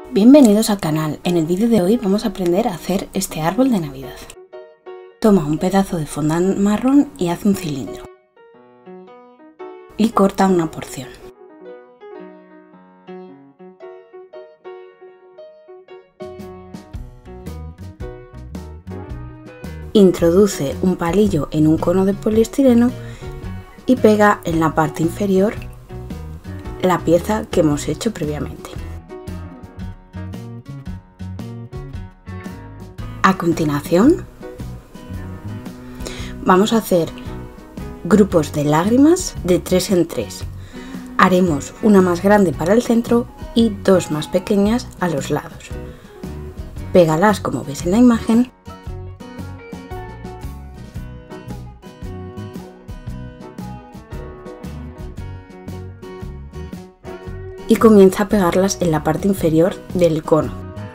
Bienvenidos al canal. En el vídeo de hoy vamos a aprender a hacer este árbol de Navidad. Toma un pedazo de fondant marrón y haz un cilindro. Y corta una porción. Introduce un palillo en un cono de poliestireno y pega en la parte inferior la pieza que hemos hecho previamente. A continuación, vamos a hacer grupos de lágrimas de 3 en 3. Haremos una más grande para el centro y dos más pequeñas a los lados. Pégalas como ves en la imagen. Y comienza a pegarlas en la parte inferior del cono.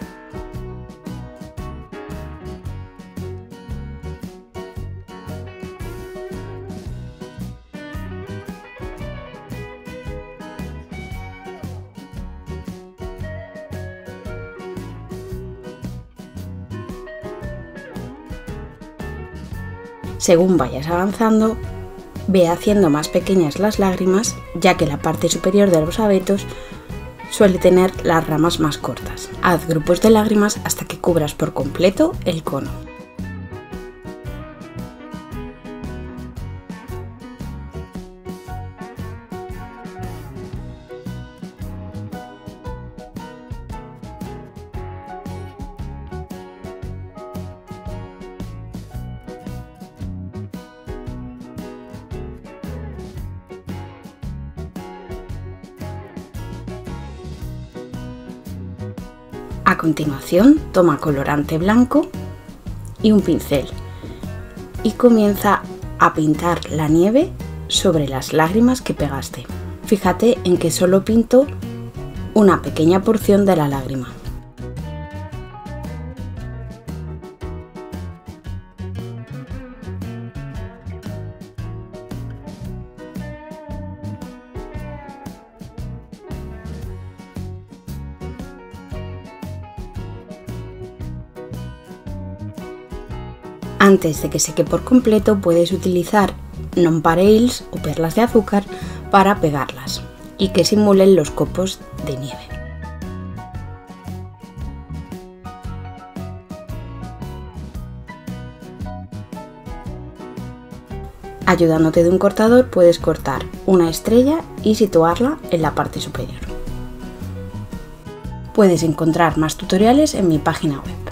Según vayas avanzando, ve haciendo más pequeñas las lágrimas, ya que la parte superior de los abetos suele tener las ramas más cortas. Haz grupos de lágrimas hasta que cubras por completo el cono. A continuación, toma colorante blanco y un pincel y comienza a pintar la nieve sobre las lágrimas que pegaste. Fíjate en que solo pinto una pequeña porción de la lágrima. Antes de que seque por completo, puedes utilizar nonpareils o perlas de azúcar para pegarlas y que simulen los copos de nieve. Ayudándote de un cortador, puedes cortar una estrella y situarla en la parte superior. Puedes encontrar más tutoriales en mi página web.